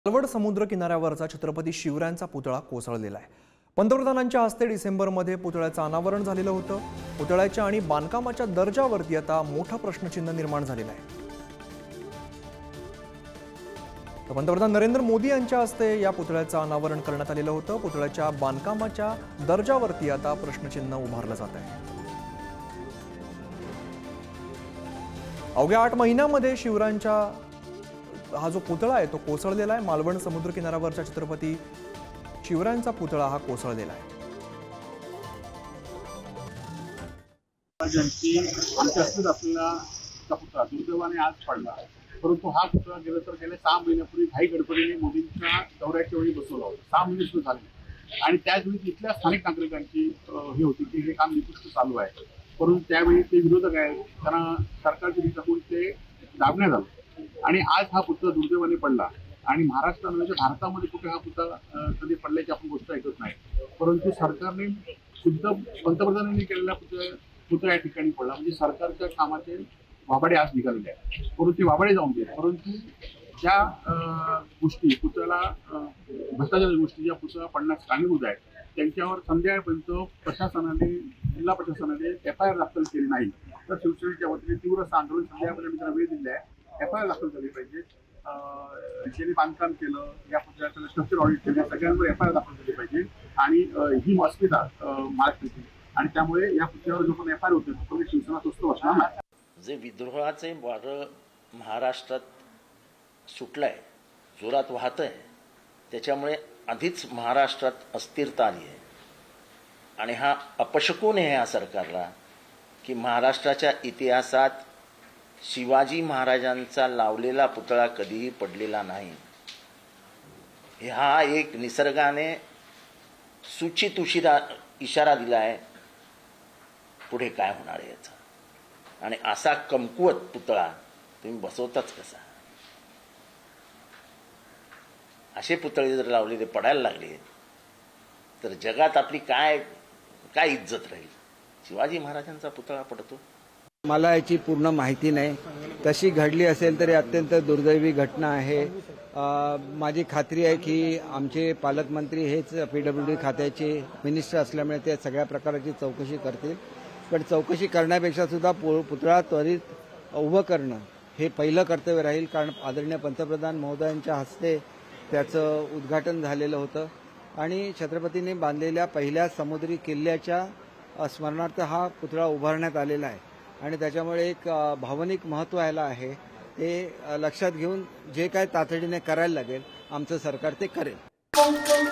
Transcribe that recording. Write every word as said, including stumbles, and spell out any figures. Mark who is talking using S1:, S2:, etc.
S1: मालवण समुद्र किनाऱ्यावरचा छत्रपती शिवरायांचा पुतळा कोसळलेला आहे। पंतप्रधानांच्या हस्ते डिसेंबरमध्ये पुतळ्याचं अनावरण झालेलं होतं। पुतळ्याच्या आणि बांधकामाच्या दर्जावरती आता मोठा प्रश्नचिन्ह निर्माण झालेला आहे। पंतप्रधान नरेंद्र मोदी यांच्या हस्ते या पुतळ्याचं अनावरण करण्यात आलेलं होतं। पुतळ्याच्या बांधकामाच्या दर्जावरती आता प्रश्नचिन्ह उभारलं जात आहे। अवघ्या आठ महिन्यांमध्ये शिवरायांच्या हा जो पुतळा आहे तो कोसळलेला आहे। मालवण समुद्र किनाऱ्यावरचा छत्रपती शिवरायांचा पुतळा हा कोसळलेला आहे।
S2: ज्यांची अंत्यस्थित असलेला पुतळा दुर्दैवाने आज पडला, परंतु हा पुतळा गेला तर गेल्या सहा महिन्यापूर्वी घाई गडबडीने मोदींच्या दौऱ्याच्या वेळी बसवला होता। सहा महिने सुरू झाले आणि त्याचवेळी तिथल्या स्थानिक नागरिकांची हे होती की हे काम निकृष्ट चालू आहे, परंतु त्यावेळी ते विरोधक आहेत त्यांना सरकारची दिशा करून ते दाबण्यात आलं आणि आज हा पुतळा दुर्दैवाने पडला। आणि महाराष्ट्रामध्ये भारतामध्ये कुठे हा पुतळा कधी पडल्याची आपण गोष्ट ऐकत नाही, परंतु सरकारने शुद्ध पंतप्रधानांनी केलेला पुतळा पुतळा या ठिकाणी पडला। म्हणजे सरकारच्या कामाचे वाबाडे आज निघालेले आहेत, परंतु ते वाबाडे जाऊन गेले। परंतु ज्या गोष्टी पुतळ्याला भ्रष्टाचाराच्या गोष्टी ज्या पुतळा पडण्यास कारणीभूत आहेत त्यांच्यावर संध्याकाळपर्यंत प्रशासनाने जिल्हा प्रशासनाने एफ आय आर दाखल केली नाही, तर शिवसेनेच्या वतीने तीव्र आंदोलन संध्याकाळपर्यंत त्यांना वेळ दिला आहे। एफ आय आर दाखल झाली पाहिजे। ज्यांनी बांधकाम केलं, या पुतळ्याचं स्ट्रक्चर ऑडिट केलं, सगळ्यांवर एफ आय आर दाखल झाली पाहिजे आणि ही अस्मिता महाराष्ट्राची, आणि त्यामुळे या पुतळ्यावर जो पण एफ आय आर होते तो शिवसेना स्वस्त बसणार नाही।
S3: जे विद्रोहाचे वारं महाराष्ट्रात सुटलंय, जोरात वाहतंय, त्याच्यामुळे आधीच महाराष्ट्रात अस्थिरता आली आहे आणि हा अपशकुन आहे या सरकारला की महाराष्ट्राच्या इतिहासात शिवाजी महाराजांचा लावलेला पुतळा कधीही पडलेला नाही। हा एक निसर्गाने सूचित उशिरा इशारा दिला आहे पुढे काय होणार आहे याचा, आणि असा कमकुवत पुतळा तुम्ही बसवताच कसा? असे पुतळे जर लावलेले पडायला लागले तर जगात आपली काय काय इज्जत राहील? शिवाजी महाराजांचा पुतळा पडतो।
S4: मला याची पूर्ण माहिती नाही, तशी घडली असेल तरी अत्यंत दुर्दैवी घटना आहे। माझी खात्री आहे की आमचे पालकमंत्री हेच पीडब्ल्यू डी खात्याचे मिनिस्टर असल्यामुळे ते सगळ्या प्रकारची चौकशी करतील, पण चौकशी करण्यापेक्षा सुद्धा पुतळा त्वरित उभं करणं हे पहिलं कर्तव्य राहील, कारण आदरणीय पंतप्रधान महोदयांच्या हस्ते त्याचं उद्घाटन झालेलं होतं आणि छत्रपतींनी बांधलेल्या पहिल्या समुद्री किल्ल्याच्या स्मरणार्थ हा पुतळा उभारण्यात आलेला आहे आणि त्याच्यामुळे एक भावनिक महत्त्व याला आहे। ते लक्षात घेऊन जे काय तातडीने करायला लागेल आमचं सरकार ते करेल।